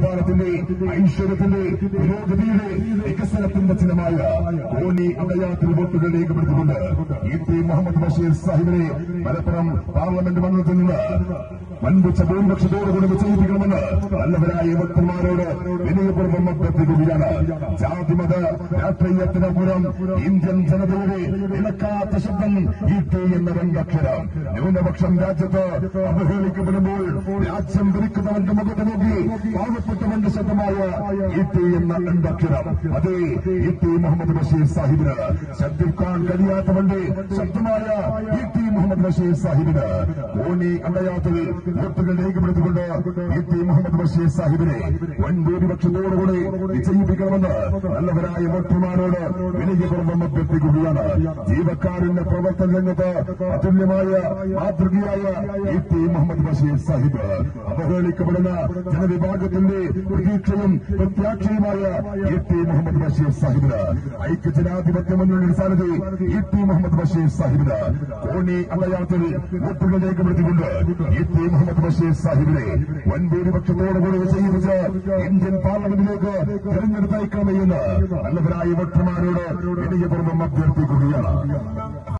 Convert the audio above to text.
സമാധാനത്തിന്റെ, ഐശ്വര്യത്തിന്റെ, പുരോഗതിയുടെ, വികസനത്തിന്റെ ചിഹ്നമായ കോന്നി അഭയാത്രി വോട്ടുകൾ രേഖപ്പെടുത്തിക്കൊണ്ട് ഇ.ടി. മുഹമ്മദ് ബഷീർ സാഹിബിനെ മലപ്പുറം പാർലമെന്റ് മണ്ഡലത്തിൽ നിന്ന് വൻപിച്ച ഭൂരിപക്ഷത്തോടുകൂടി വിജയിപ്പിക്കണമെന്ന് നല്ലവരായ വോട്ടർമാരോട് വിനയപൂർവ്വം അഭ്യർത്ഥിക്കുകയാണ്. ജാതിമത രാഷ്ട്രീയത്തിനപ്പുറം ഇന്ത്യൻ ജനതയുടെ ഇളക്കാത്ത ശബ്ദം ഇ.ടി. എന്ന രണ്ടക്ഷരം. ന്യൂനപക്ഷം രാജ്യത്ത് അവഹേളിക്കപ്പെടുമ്പോൾ രാജ്യം ഭരിക്കുന്നവന്റെ മുഖത്ത് നോക്കി പാവപ്പെട്ടവന്റെ ശബ്ദമായ ഇ.ടി. എന്ന രണ്ടക്ഷരം. അതേ ഇ.ടി. മുഹമ്മദ് ബഷീർ സാഹിബിന് ശബ്ദിക്കാൻ കഴിയാത്തവന്റെ ശബ്ദമായ ഇ.ടി. മുഹമ്മദ് ബഷീർ സാഹിബിന് കോന്നി അഭയാത്തിൽ വോട്ടുകൾ രേഖപ്പെടുത്തിക്കൊണ്ട് ഇ.ടി. മുഹമ്മദ് ബഷീർ സാഹിബിനെ വൻഭൂരിപക്ഷത്തോടുകൂടി വിജയിപ്പിക്കണമെന്ന് നല്ലവരായ വോട്ടർമാരോട് വിനയപൂർവ്വം അഭ്യർത്ഥിക്കുകയാണ്. ജീവക്കാരന്റെ പ്രവർത്തന രംഗത്ത് അതുല്യമായ മാതൃകയായ ഇ.ടി. മുഹമ്മദ് ബഷീർ സാഹിബ്, അവഹേളിക്കപ്പെടുന്ന ജനവിഭാഗത്തിന്റെ പ്രതീക്ഷയും പ്രത്യാക്ഷയുമായ ഇ.ടി. മുഹമ്മദ് ബഷീർ സാഹിബിന് ഐക്യജനാധിപത്യ മുന്നണി സ്ഥാനത്ത് ഇ.ടി. മുഹമ്മദ് ബഷീർ സാഹിബിന് കോന്നി അഭയാത്തിൽ വോട്ടുകൾ രേഖപ്പെടുത്തിക്കൊണ്ട് ഇ.ടി. മുഹമ്മദ് ബഷീർ സാഹിബിനെ വൻഭൂരിപക്ഷത്തോടുകൂടി വിജയിപ്പിച്ച് ഇന്ത്യൻ പാർലമെന്റിലേക്ക് തെരഞ്ഞെടുത്തയക്കണമെന്ന് നല്ലവരായ വോട്ടർമാരോട് വിനയപൂർവ്വം അഭ്യർത്ഥിക്കുകയാണ്.